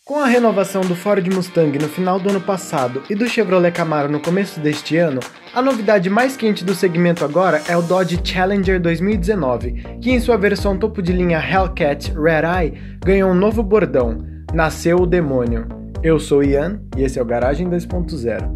Com a renovação do Ford Mustang no final do ano passado e do Chevrolet Camaro no começo deste ano, a novidade mais quente do segmento agora é o Dodge Challenger 2019, que em sua versão topo de linha Hellcat Red Eye ganhou um novo bordão: Nasceu o Demônio. Eu sou Ian e esse é o Garagem 2.0.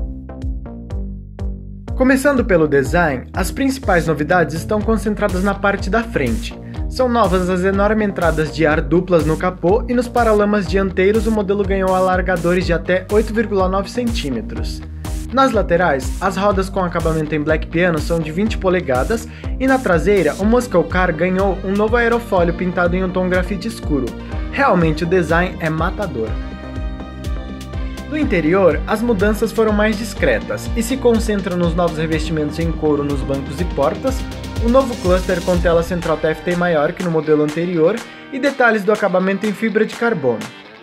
Começando pelo design, as principais novidades estão concentradas na parte da frente. São novas as enormes entradas de ar duplas no capô e nos paralamas dianteiros o modelo ganhou alargadores de até 8,9 cm. Nas laterais, as rodas com acabamento em black piano são de 20 polegadas e na traseira o Muscle Car ganhou um novo aerofólio pintado em um tom grafite escuro. Realmente o design é matador. No interior, as mudanças foram mais discretas e se concentram nos novos revestimentos em couro nos bancos e portas, o novo cluster com tela central TFT maior que no modelo anterior e detalhes do acabamento em fibra de carbono.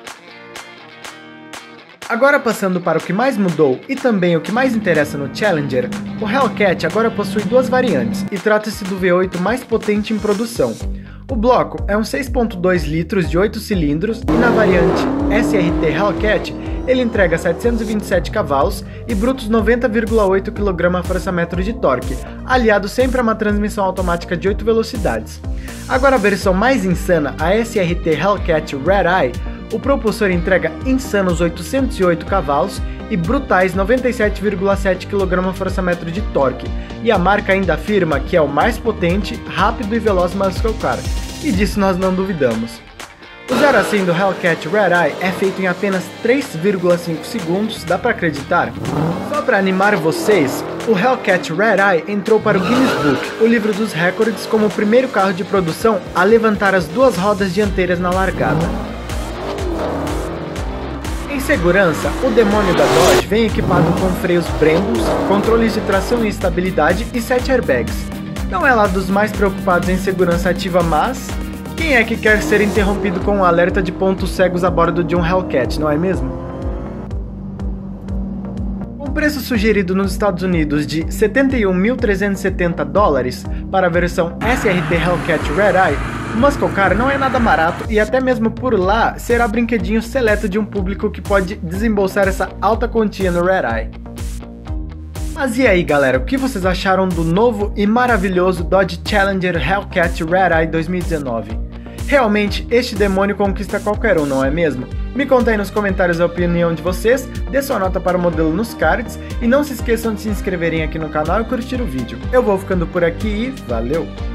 Agora passando para o que mais mudou e também o que mais interessa no Challenger, o Hellcat agora possui duas variantes e trata-se do V8 mais potente em produção. O bloco é um 6.2 litros de 8 cilindros e na variante SRT Hellcat ele entrega 727 cavalos e brutos 90,8 kgfm de torque, aliado sempre a uma transmissão automática de 8 velocidades. Agora a versão mais insana, a SRT Hellcat Red Eye, o propulsor entrega insanos 808 cavalos e brutais 97,7 kgfm de torque, e a marca ainda afirma que é o mais potente, rápido e veloz muscle car, e disso nós não duvidamos. O 0 a 100 do Hellcat Red Eye é feito em apenas 3,5 segundos, dá pra acreditar? Só pra animar vocês, o Hellcat Red Eye entrou para o Guinness Book, o livro dos recordes, como o primeiro carro de produção a levantar as duas rodas dianteiras na largada. Em segurança, o demônio da Dodge vem equipado com freios Brembo, controles de tração e estabilidade e 7 airbags. Não é lá dos mais preocupados em segurança ativa, mas quem é que quer ser interrompido com um alerta de pontos cegos a bordo de um Hellcat, não é mesmo? O preço sugerido nos Estados Unidos de $71.370 para a versão SRT Hellcat Red Eye, o Muscle Car não é nada barato e até mesmo por lá será brinquedinho seleto de um público que pode desembolsar essa alta quantia no Red Eye. Mas e aí galera, o que vocês acharam do novo e maravilhoso Dodge Challenger Hellcat Red Eye 2019? Realmente, este demônio conquista qualquer um, não é mesmo? Me conta aí nos comentários a opinião de vocês, dê sua nota para o modelo nos cards e não se esqueçam de se inscreverem aqui no canal e curtir o vídeo. Eu vou ficando por aqui e valeu!